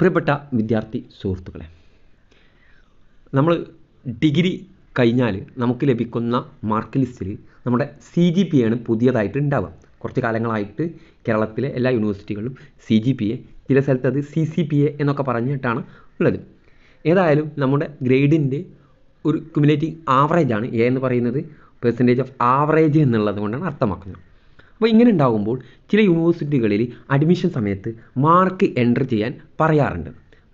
പ്രിയപ്പെട്ട വിദ്യാർത്ഥി സുഹൃത്തുക്കളെ, നമ്മൾ ഡിഗ്രി കഴിഞ്ഞാൽ നമുക്ക് ലഭിക്കുന്ന മാർക്ക് ലിസ്റ്റിൽ നമ്മുടെ CGPA ആണ് പുതിയതായിട്ട് ഉണ്ടാവുക. കുറച്ച് കാലങ്ങളായിട്ട് കേരളത്തിലെ എല്ലാ യൂണിവേഴ്സിറ്റികളിലും CGPA, ചില സ്ഥലത്ത് അത് CCPA എന്നൊക്കെ പറഞ്ഞിട്ടാണ് ഉള്ളത്. ഏതായാലും നമ്മുടെ ഗ്രേഡിൻ്റെ ഒരു ക്യുമുലേറ്റീവ് ആവറേജാണ് A എന്ന് പറയുന്നത്, പെർസെൻറ്റേജ് ഓഫ് ആവറേജ് എന്നുള്ളത് കൊണ്ടാണ് അർത്ഥമാക്കുന്നത്. അപ്പോൾ ഇങ്ങനെ ഉണ്ടാകുമ്പോൾ ചില യൂണിവേഴ്സിറ്റികളിൽ അഡ്മിഷൻ സമയത്ത് മാർക്ക് എൻ്റർ ചെയ്യാൻ പറയാറുണ്ട്.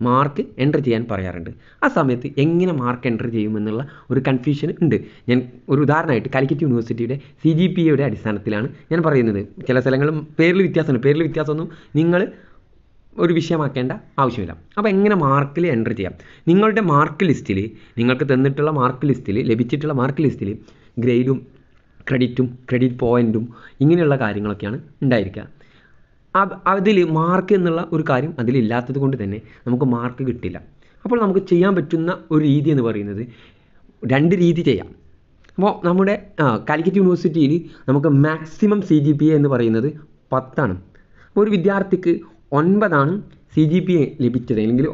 ആ സമയത്ത് എങ്ങനെ മാർക്ക് എൻ്റർ ചെയ്യുമെന്നുള്ള ഒരു കൺഫ്യൂഷൻ ഉണ്ട്. ഞാൻ ഒരു ഉദാഹരണമായിട്ട് കാലിക്കറ്റ് യൂണിവേഴ്സിറ്റിയുടെ CGPAയുടെ അടിസ്ഥാനത്തിലാണ് ഞാൻ പറയുന്നത്. ചില സ്ഥലങ്ങളും പേരിൽ വ്യത്യാസമൊന്നും നിങ്ങൾ ഒരു വിഷയമാക്കേണ്ട ആവശ്യമില്ല. അപ്പോൾ എങ്ങനെ മാർക്കിൽ എൻ്റർ ചെയ്യാം? നിങ്ങളുടെ മാർക്ക് ലിസ്റ്റിൽ, നിങ്ങൾക്ക് തന്നിട്ടുള്ള മാർക്ക് ലിസ്റ്റിൽ, ലഭിച്ചിട്ടുള്ള മാർക്ക് ലിസ്റ്റിൽ ഗ്രേഡും ക്രെഡിറ്റ് പോയിൻറ്റും ഇങ്ങനെയുള്ള കാര്യങ്ങളൊക്കെയാണ് ഉണ്ടായിരിക്കുക. അതിൽ മാർക്ക് എന്നുള്ള ഒരു കാര്യം അതിലില്ലാത്തത് കൊണ്ട് തന്നെ നമുക്ക് മാർക്ക് കിട്ടില്ല. അപ്പോൾ നമുക്ക് ചെയ്യാൻ പറ്റുന്ന ഒരു രീതി എന്ന് പറയുന്നത് 2 രീതി ചെയ്യാം. അപ്പോൾ നമ്മുടെ കാലിക്കറ്റ് യൂണിവേഴ്സിറ്റിയിൽ നമുക്ക് മാക്സിമം CGPA എന്ന് പറയുന്നത് 10 ആണ്. അപ്പോൾ ഒരു വിദ്യാർത്ഥിക്ക് 9 CGPA ലഭിച്ചത്, അല്ലെങ്കിൽ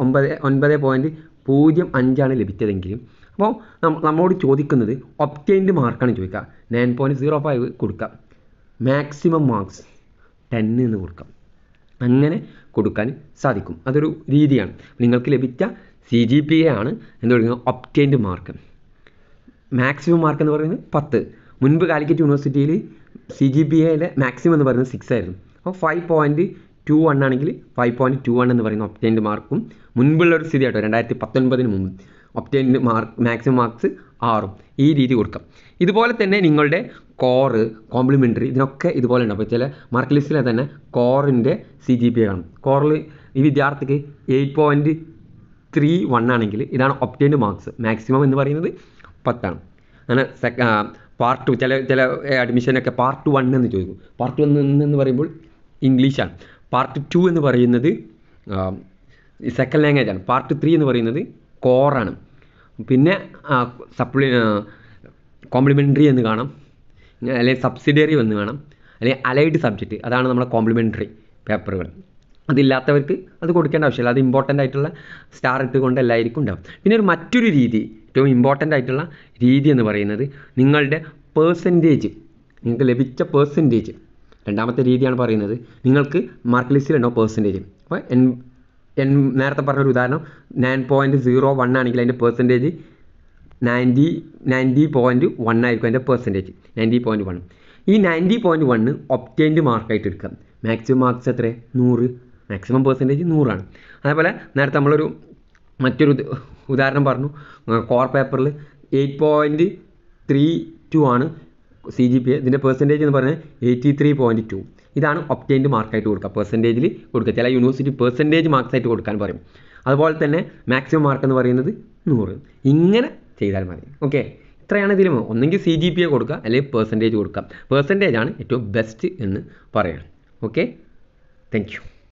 9.05 ലഭിച്ചതെങ്കിലും അപ്പോൾ നമ്മളോട് ചോദിക്കുന്നത് ഒബ്റ്റൈൻഡ് മാർക്കാണ് ചോദിക്കുക. 9.05 കൊടുക്കാം, മാക്സിമം മാർക്സ് 10 എന്ന് കൊടുക്കാം. അങ്ങനെ കൊടുക്കാൻ സാധിക്കും. അതൊരു രീതിയാണ്. നിങ്ങൾക്ക് ലഭിച്ച CGPA ആണ് എന്ന് പറയുന്നത് ഒബ്റ്റൈൻഡ് മാർക്ക്. മാക്സിമം മാർക്ക് എന്ന് പറയുന്നത് 10. മുൻപ് കാലിക്കറ്റ് യൂണിവേഴ്സിറ്റിയിൽ CGPAയുടെ മാക്സിമം എന്ന് പറയുന്നത് 6 ആയിരുന്നു. അപ്പോൾ 5.21 ആണെങ്കിൽ 5.21 എന്ന് പറയുന്ന ഒബ്റ്റൈൻഡ് മാർക്കും മുൻപുള്ളൊരു സ്ഥിതി ആയിട്ടോ 2019 മുമ്പ് ഒബ്റ്റൈൻഡ് മാക്സിമം മാർക്സ് 6. ഈ രീതി കൊടുക്കാം. ഇതുപോലെ തന്നെ നിങ്ങളുടെ കോറ്, കോംപ്ലിമെൻ്ററി ഇതിനൊക്കെ ഇതുപോലെ ഉണ്ട്. അപ്പോൾ ചില മാർക്ക് ലിസ്റ്റിലെ തന്നെ കോറിൻ്റെ CGPA കാണും. കോറിൽ ഈ വിദ്യാർത്ഥിക്ക് 8.31 ആണെങ്കിൽ ഇതാണ് ഒബ്റ്റൈൻഡ് മാർക്സ്. മാക്സിമം എന്ന് പറയുന്നത് 10 ആണ്. അങ്ങനെ പാർട്ട് 2 ചില അഡ്മിഷനൊക്കെ പാർട്ട് 1 എന്ന് ചോദിക്കും. പാർട്ട് 1 എന്ന് പറയുമ്പോൾ ഇംഗ്ലീഷാണ്. പാർട്ട് 2 എന്ന് പറയുന്നത് സെക്കൻഡ് ലാംഗ്വേജ് ആണ്. പാർട്ട് 3 എന്ന് പറയുന്നത് കോറാണ്. പിന്നെ കോംപ്ലിമെൻ്ററി എന്ന് കാണാം, അല്ലെങ്കിൽ സബ്സിഡിയറി എന്ന് കാണാം, അല്ലെങ്കിൽ അലൈഡ് സബ്ജക്റ്റ്, അതാണ് നമ്മുടെ കോംപ്ലിമെൻ്ററി പേപ്പറുകൾ. അതില്ലാത്തവർക്ക് അത് കൊടുക്കേണ്ട ആവശ്യമില്ല. അത് ഇമ്പോർട്ടൻ്റ് ആയിട്ടുള്ള സ്റ്റാർ ഇട്ടുകൊണ്ട് എല്ലാവർക്കും ഉണ്ടാവും. പിന്നെ മറ്റൊരു രീതി, ഏറ്റവും ഇമ്പോർട്ടൻ്റ് ആയിട്ടുള്ള രീതി എന്ന് പറയുന്നത് നിങ്ങളുടെ പെർസെൻറ്റേജ്, നിങ്ങൾക്ക് ലഭിച്ച പെർസെൻറ്റേജ്. രണ്ടാമത്തെ രീതിയാണ് പറയുന്നത് നിങ്ങൾക്ക് മാർക്ക് ലിസ്റ്റിലുണ്ടോ പെർസെൻറ്റേജ്. അപ്പോൾ നേരത്തെ പറഞ്ഞൊരു ഉദാഹരണം 9.01 ആണെങ്കിൽ അതിൻ്റെ പെർസെൻറ്റേജ് 90.1 ആയിരിക്കും അതിൻ്റെ പെർസെൻറ്റേജ് 90.1. ഈ 90.1 ഒബ്റ്റൈൻഡ് മാർക്കായിട്ട് എടുക്കാം. മാക്സിമം മാർക്സ് എത്ര? 100. മാക്സിമം പെർസെൻറ്റേജ് 100 ആണ്. അതേപോലെ നേരത്തെ നമ്മളൊരു മറ്റൊരു ഉദാഹരണം പറഞ്ഞു. കോർ പേപ്പറിൽ 8.32 ആണ് CGPA. ഇതിൻ്റെ പെർസെൻറ്റേജ് എന്ന് പറഞ്ഞാൽ 83.2. ഇതാണ് ഒബ്റ്റൈൻഡ് മാർക്കായിട്ട് കൊടുക്കുക, പെർസെൻറ്റേജിൽ കൊടുക്കുക. ചില യൂണിവേഴ്സിറ്റി പെർസെൻറ്റേജ് മാർക്സ് ആയിട്ട് കൊടുക്കാൻ പറയും. അതുപോലെ തന്നെ മാക്സിമം മാർക്ക് എന്ന് പറയുന്നത് 100. ഇങ്ങനെ ചെയ്താൽ മതി. ഓക്കെ, ഇത്രയാണ് ഇതിൽ. ഒന്നെങ്കിൽ CGPA കൊടുക്കുക, അല്ലെങ്കിൽ പെർസെൻറ്റേജ് കൊടുക്കാം. പെർസെൻറ്റേജ് ആണ് ഏറ്റവും ബെസ്റ്റ് എന്ന് പറയാം. Okay, thank U.